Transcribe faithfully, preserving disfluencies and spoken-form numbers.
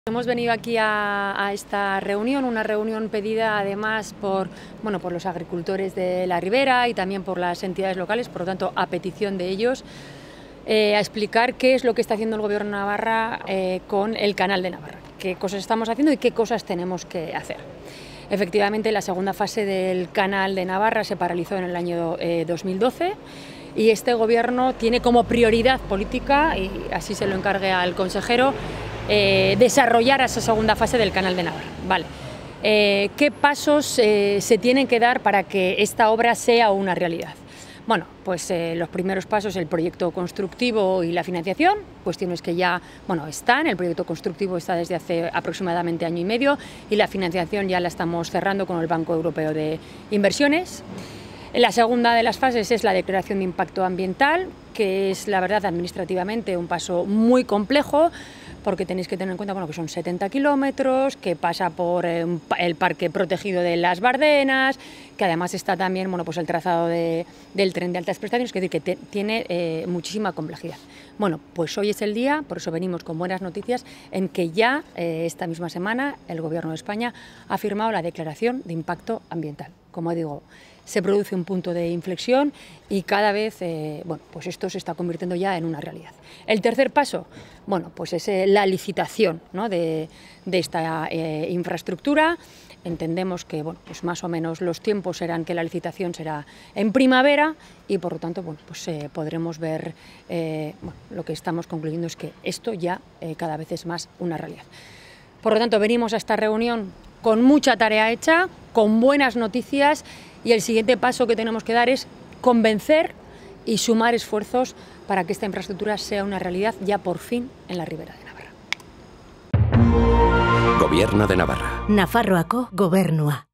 Hemos venido aquí a, a esta reunión, una reunión pedida además por, bueno, por los agricultores de la Ribera y también por las entidades locales, por lo tanto a petición de ellos, eh, a explicar qué es lo que está haciendo el Gobierno de Navarra eh, con el Canal de Navarra, qué cosas estamos haciendo y qué cosas tenemos que hacer. Efectivamente, la segunda fase del Canal de Navarra se paralizó en el año eh, dos mil doce y este Gobierno tiene como prioridad política, y así se lo encargue al consejero, Eh, desarrollar esa segunda fase del Canal de Navarra. Vale. Eh, ¿Qué pasos eh, se tienen que dar para que esta obra sea una realidad? Bueno, pues eh, los primeros pasos, el proyecto constructivo y la financiación, cuestiones que ya bueno, están. El proyecto constructivo está desde hace aproximadamente año y medio y la financiación ya la estamos cerrando con el Banco Europeo de Inversiones. La segunda de las fases es la declaración de impacto ambiental, que es, la verdad, administrativamente un paso muy complejo, porque tenéis que tener en cuenta bueno, que son setenta kilómetros, que pasa por eh, el parque protegido de las Bardenas, que además está también bueno, pues el trazado de, del tren de altas prestaciones, es decir, que te, tiene eh, muchísima complejidad. Bueno, pues hoy es el día, por eso venimos con buenas noticias, en que ya eh, esta misma semana el Gobierno de España ha firmado la declaración de impacto ambiental. Como digo, se produce un punto de inflexión y cada vez eh, bueno, pues esto se está convirtiendo ya en una realidad. El tercer paso, bueno, pues es eh, la licitación, ¿no? de, de esta eh, infraestructura. Entendemos que bueno, pues más o menos los tiempos serán que la licitación será en primavera y por lo tanto bueno, pues, eh, podremos ver, eh, bueno, lo que estamos concluyendo es que esto ya eh, cada vez es más una realidad. Por lo tanto, venimos a esta reunión con mucha tarea hecha, con buenas noticias, y el siguiente paso que tenemos que dar es convencer y sumar esfuerzos para que esta infraestructura sea una realidad ya por fin en la Ribera de Navarra. Gobierno de Navarra. Nafarroako Gobernua.